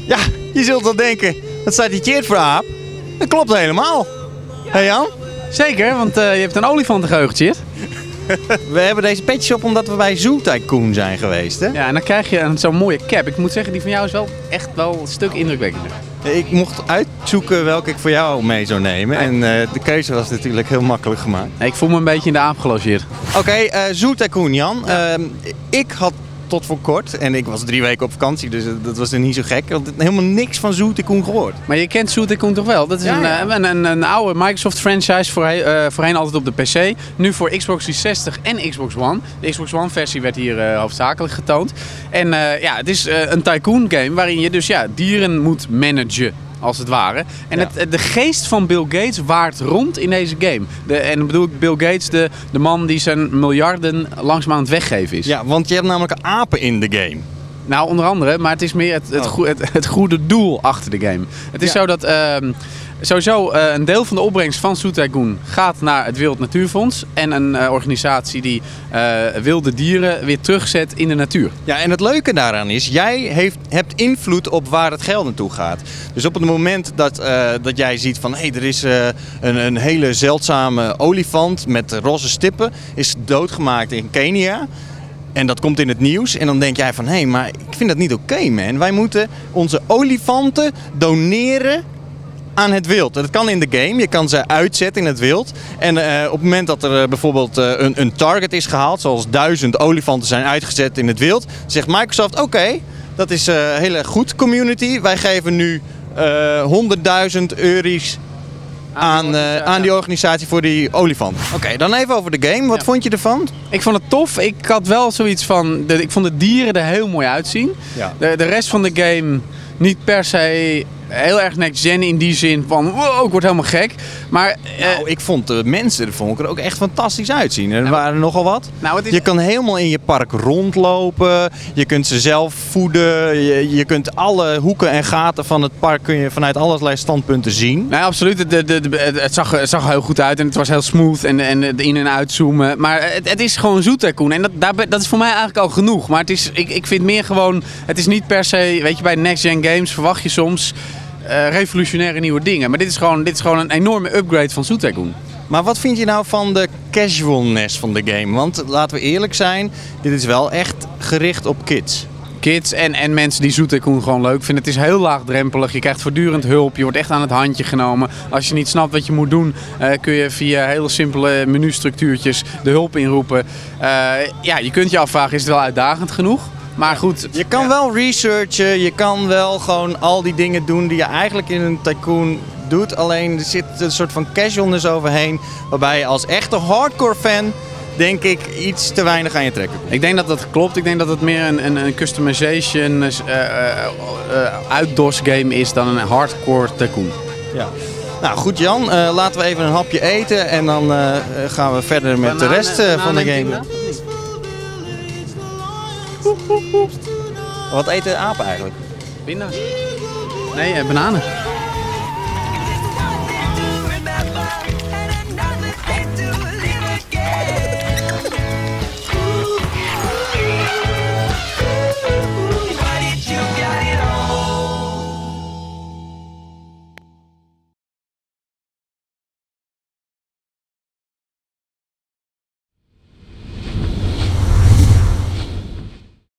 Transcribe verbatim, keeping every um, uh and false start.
Ja, je zult wel denken, wat staat die Tjeerd voor aap? Dat klopt helemaal. Hé hey Jan? Zeker, want uh, je hebt een olifantengeugentje. We hebben deze petjes op omdat we bij Zoo Tycoon zijn geweest, hè? Ja, en dan krijg je zo'n mooie cap. Ik moet zeggen, die van jou is wel echt wel een stuk indrukwekkender. Ik mocht uitzoeken welke ik voor jou mee zou nemen. En uh, de keuze was natuurlijk heel makkelijk gemaakt. Ik voel me een beetje in de aap gelogeerd. Oké, okay, uh, Zoo Tycoon, Jan. Ja. Uh, ik had tot voor kort, en ik was drie weken op vakantie, dus dat was er niet zo gek. Ik had helemaal niks van Zoo Tycoon gehoord. Maar je kent Zoo Tycoon toch wel? Dat is ja, een, ja. Een, een, een oude Microsoft franchise, voorheen, uh, voorheen altijd op de P C. Nu voor Xbox driehonderdzestig en Xbox One. De Xbox One versie werd hier uh, hoofdzakelijk getoond. En uh, ja, het is uh, een tycoon game waarin je dus ja, dieren moet managen. Als het ware. En ja. het, de geest van Bill Gates waart rond in deze game. De, en dan bedoel ik Bill Gates, de, de man die zijn miljarden langzaam aan het weggeven is. Ja, want je hebt namelijk apen in de game. Nou, onder andere, maar het is meer het, het, oh. het, het goede doel achter de game. Het is ja. zo dat uh, sowieso uh, een deel van de opbrengst van Zoo Tycoon gaat naar het Wereld Natuurfonds. En een uh, organisatie die uh, wilde dieren weer terugzet in de natuur. Ja, en het leuke daaraan is, jij heeft, hebt invloed op waar het geld naartoe gaat. Dus op het moment dat, uh, dat jij ziet van, hé, hey, er is uh, een, een hele zeldzame olifant met roze stippen, is doodgemaakt in Kenia. En dat komt in het nieuws en dan denk jij van, hé, hey, maar ik vind dat niet oké, okay, man. Wij moeten onze olifanten doneren aan het wild. Dat kan in de game, je kan ze uitzetten in het wild. En uh, op het moment dat er uh, bijvoorbeeld uh, een, een target is gehaald, zoals duizend olifanten zijn uitgezet in het wild, zegt Microsoft, oké, okay, dat is een uh, hele goed community. Wij geven nu uh, honderdduizend euro's aan, uh, aan die organisatie voor die olifant. Oké, okay, dan even over de game. Wat ja. vond je ervan? Ik vond het tof. Ik had wel zoiets van, de, ik vond de dieren er heel mooi uitzien. Ja. De, de rest van de game niet per se heel erg next gen in die zin van, wow, ik word helemaal gek. Maar nou, uh, ik vond de mensen er, vond ik er ook echt fantastisch uitzien. Er nou, waren nogal wat. Nou, het is... Je kan helemaal in je park rondlopen. Je kunt ze zelf voeden. Je, je kunt alle hoeken en gaten van het park kun je vanuit allerlei standpunten zien. Nou, absoluut. De, de, de, het, zag, het zag heel goed uit en het was heel smooth en, en de in- en uitzoomen. Maar het, het is gewoon Zoo Tycoon. En dat, daar, dat is voor mij eigenlijk al genoeg. Maar het is, ik, ik vind meer gewoon, het is niet per se, weet je, bij next gen games verwacht je soms Uh, revolutionaire nieuwe dingen. Maar dit is gewoon, dit is gewoon een enorme upgrade van Zoo Tycoon. Maar wat vind je nou van de casualness van de game? Want laten we eerlijk zijn, dit is wel echt gericht op kids. Kids en, en mensen die Zoo Tycoon gewoon leuk vinden. Het is heel laagdrempelig. Je krijgt voortdurend hulp. Je wordt echt aan het handje genomen. Als je niet snapt wat je moet doen, uh, kun je via hele simpele menustructuurtjes de hulp inroepen. Uh, ja, je kunt je afvragen, is het wel uitdagend genoeg? Maar goed. Je kan ja. wel researchen, je kan wel gewoon al die dingen doen die je eigenlijk in een tycoon doet. Alleen er zit een soort van casualness overheen, waarbij je als echte hardcore fan, denk ik, iets te weinig aan je trekken komt. Ik denk dat dat klopt. Ik denk dat het meer een, een, een customization uh, uh, uh, outdoors game is dan een hardcore tycoon. Ja. Nou goed Jan, uh, laten we even een hapje eten en dan uh, gaan we verder met banane, de rest uh, van de game. Wat eten apen eigenlijk? Pinda's. Nee, uh, bananen.